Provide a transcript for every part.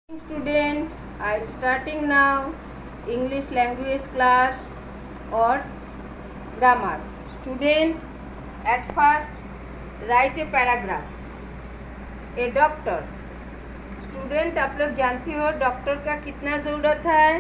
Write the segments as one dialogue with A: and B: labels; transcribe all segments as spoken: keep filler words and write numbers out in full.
A: Student, I am starting now English language class or grammar. Student, at first write a paragraph. A doctor. Student, आप लोग जानती हो doctor का कितना ज़रूरत है?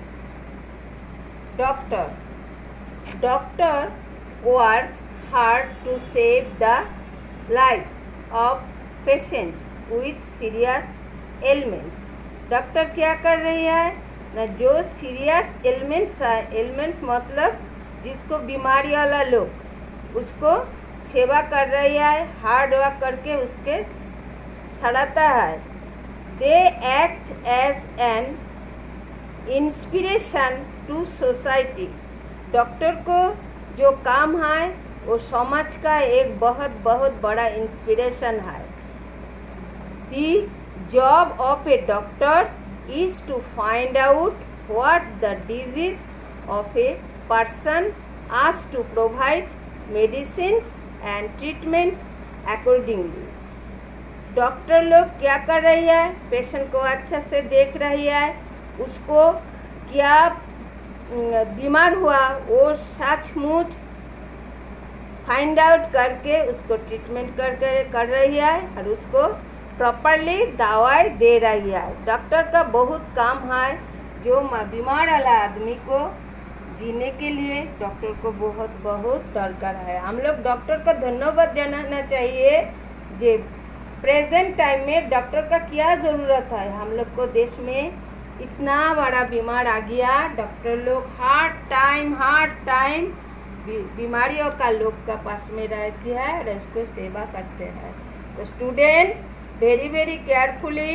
A: Doctor doctor works hard to save the lives of patients with serious ailments. Doctor क्या कर रही है ना, जो सीरियस एलिमेंट्स है, एलिमेंट्स मतलब जिसको बीमारी वाला लोग, उसको सेवा कर रही है, हार्ड वर्क करके उसके सड़ाता है. They act as an inspiration to society. Doctor को जो काम है वो समाज का एक बहुत बहुत बड़ा इंस्पिरेशन है. The job of a doctor is to find out what the disease of a person, as to provide medicines and treatments accordingly. Doctor लोग क्या कर रही है? पेशेंट को अच्छे से देख रही है, उसको क्या बीमार हुआ वो सचमुच फाइंड आउट करके उसको ट्रीटमेंट कर कर रही है और उसको प्रॉपरली दवाई दे रही है. डॉक्टर का बहुत काम है, जो बीमार वाला आदमी को जीने के लिए डॉक्टर को बहुत बहुत दरकार है. हम लोग डॉक्टर का धन्यवाद जनाना चाहिए. जे प्रेजेंट टाइम में डॉक्टर का क्या ज़रूरत है. हम लोग को देश में इतना बड़ा बीमार आ गया, डॉक्टर लोग हर टाइम हर टाइम बीमारियों का लोग का पास में रहती है और उसको सेवा करते हैं. तो students, very very carefully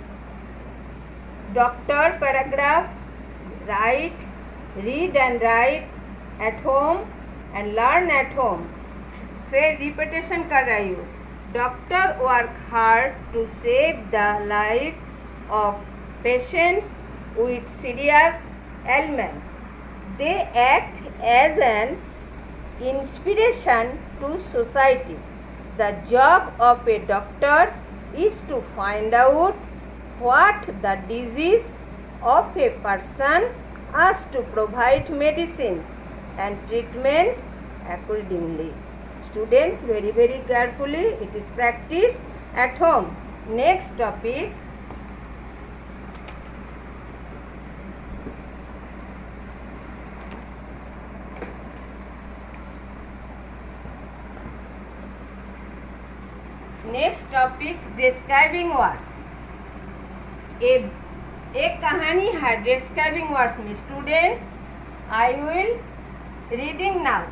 A: doctor paragraph write, read and write at home and learn at home. फिर रिपीटेशन कर रही हूँ. Doctor work hard to save the lives of patients with serious ailments. They act as an inspiration to society. The job of a doctor is to find out what the disease of a person, as to provide medicines and treatments accordingly. Students, very very carefully, it is practiced at home. Next topics. Next topics describing words. एक कहानी है describing words में. Students, I will reading now.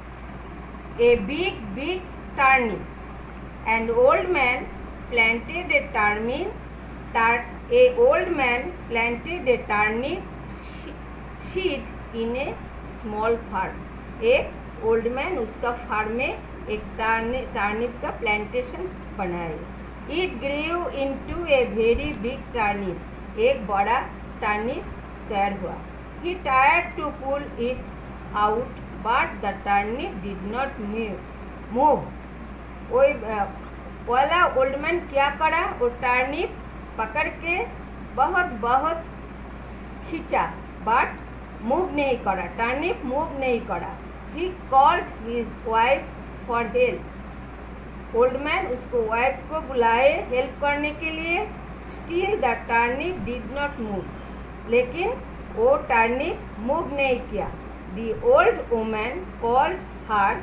A: A big big turnip. An old man planted a turnip a old man planted a turnip seed in a small farm. एक old man उसका farm में एक turnip turnip का plantation बनाए. It grew into a very big turnip. एक बड़ा turnip तैयार हुआ. He tried to pull it out but the turnip did not move. वो वाला ओल्ड मैन क्या करा, वो टर्निप पकड़ के बहुत बहुत खींचा बट मूव नहीं करा. टर्निप मूव नहीं करा. He called his wife for help. Old man उसको वाइफ को बुलाए हेल्प करने के लिए. Still the turnip did not move. लेकिन वो टर्निप मूव नहीं किया. The old woman called her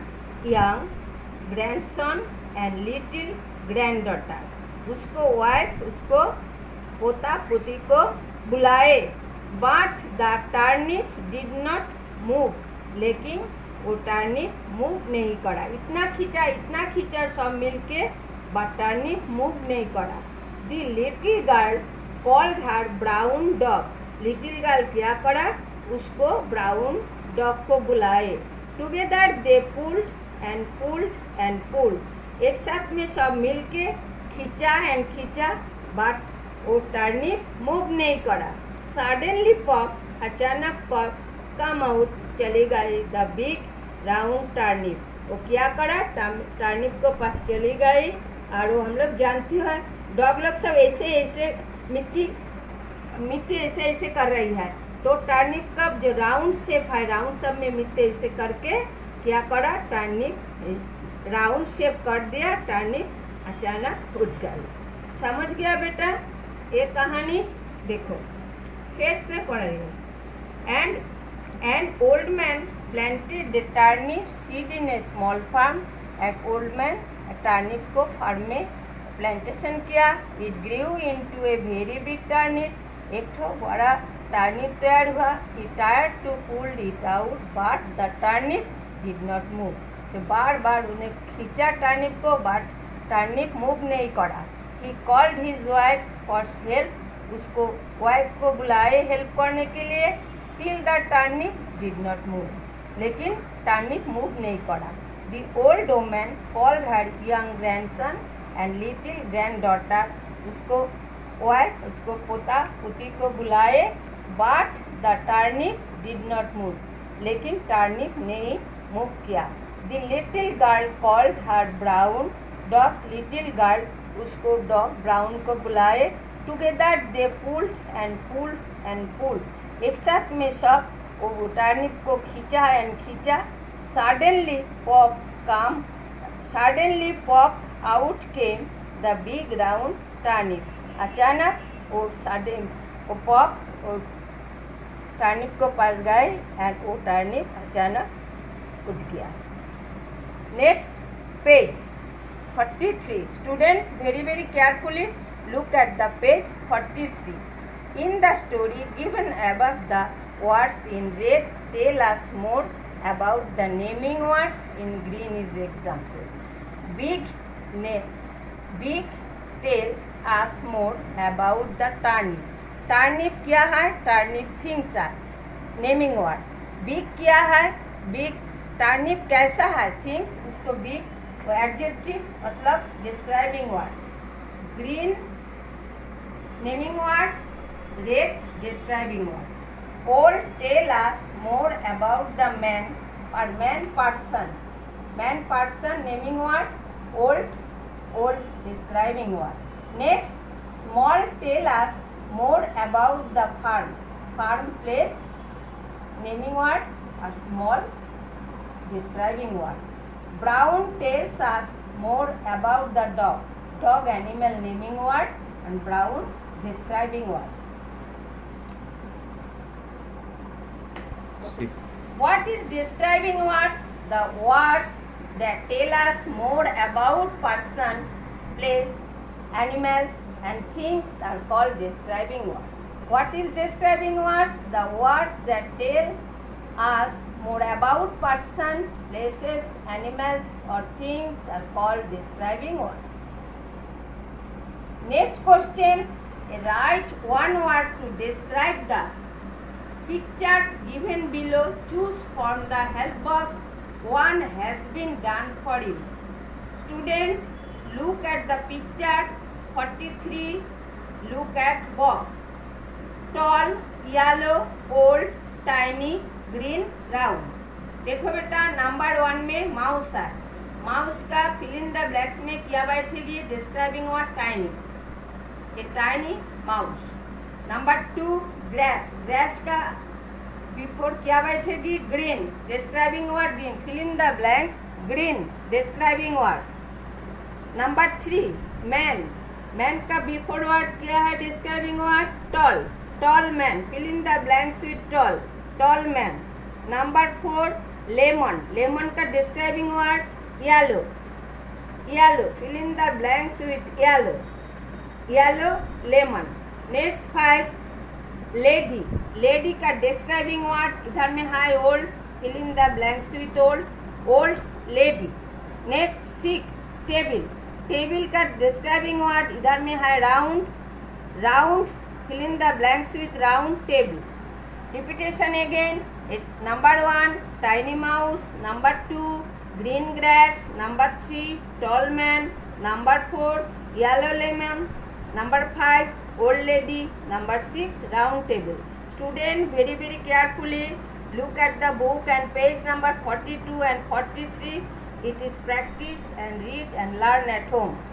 A: young grandson and little granddaughter. उसको वाइफ उसको पोता पोती को बुलाए. But the turnip did not move. लेकिन वो टर्निप मूव नहीं करा. इतना खींचा इतना खींचा सब मिलके, बट टर्निप मूव नहीं करा. The little girl called her brown dog. Little girl क्या करा, उसको ब्राउन डॉग को बुलाए. Together they pulled and pulled and pulled. एक साथ में सब मिलके खींचा एंड खींचा, बट वो टर्निप मूव नहीं करा. सडनली पॉप, अचानक पॉप कम आउट, चली गई द बिग राउंड टर्निप. वो क्या करा, टर्निप को पास चली गई. और वो हम लोग जानती है डॉग लोग सब ऐसे ऐसे मिट्टी मिट्टी ऐसे ऐसे कर रही है, तो टर्निप का जो राउंड शेप है, राउंड शेप में मिट्टी ऐसे करके क्या करा, टर्निप राउंड शेप कर दिया, टर्निप अचानक उठ गई। समझ गया बेटा ये कहानी? देखो फिर से पढ़ रही हूँ। And an old man planted the turnip seed in a small farm. एक ओल्ड मैन टर्निप को फार्म में प्लांटेशन किया। It grew into a very big turnip. एक तो बड़ा टर्निप तैयार हुआ। He tried to pull it out but the turnip did not move. तो बार बार उन्हें खींचा टर्निप को, बट टर्निप मूव नहीं करा। He called his wife for help. उसको वाइफ को बुलाए हेल्प करने के लिए। Till the turnip did not move, लेकिन टर्निप मूव नहीं करा। The old woman called her young grandson and little granddaughter. उसको वाइफ, उसको पोता पुती को बुलाए, but the turnip did not move, लेकिन टर्निप नहीं मूव किया। The little girl called her brown dog. Little girl उसको डॉग ब्राउन को बुलाए। Together they pulled and pulled and pulled. एक साथ में सब वो टर्निप को खींचा एंड खींचा। Suddenly pop came suddenly pop out came the big round turnip. अचानक वो सडन वो पॉप वो टर्निप को पास गए एंड वो टर्निप अचानक उठ गया। Next page forty-three. Students, very very carefully look at the page forty-three. In the story given above, the words in red tell us more about the naming words in green is example. Big name big tells us more about the turnip. Turnip क्या है? Turnip things are naming word. Big क्या है? Big turnip कैसा है? Things उसको big adjective मतलब describing word. Green naming word, red describing word. Old tell us more about the man और man person. Man person naming word, old old describing word. Next small tell us more about the farm. Farm place naming word और small describing word. Brown tells us more about the dog. Dog animal naming word and brown describing words. What is describing words? The words that tell us more about persons, place, animals and things are called describing words. What is describing words? The words that tell us more about persons, places, animals or things are called describing words. Next question, write one word to describe the pictures given below. Choose from the help box. One has been done for you. Student, look at the picture forty-three. Look at box. Tall, yellow, old, tiny, green, round. देखो बेटा number one में mouse है। Mouse का fill in the blanks में क्या बैठेगी? Describing word tiny, a tiny mouse. Number two grass. Grass का before क्या बैठेगी? Green, describing word green. Fill in the blanks, green describing words. Number three man. Man का before word क्या है? Describing word tall, tall man. Fill in the blanks with tall, tall man. Number four lemon. Lemon का describing word yellow, yellow. Fill in the blanks with yellow, yellow lemon. Next five lady. Lady का describing word इधर में है old. Fill in the blanks with old, old lady. Next six table. Table का describing word इधर में है round, round. Fill in the blanks with round table. Repetition again. It, number one tiny mouse, number two green grass, number three tall man, number four yellow lemon, number five old lady, number six round table. Student, very very carefully look at the book and page number forty-two and forty-three. It is practice and read and learn at home.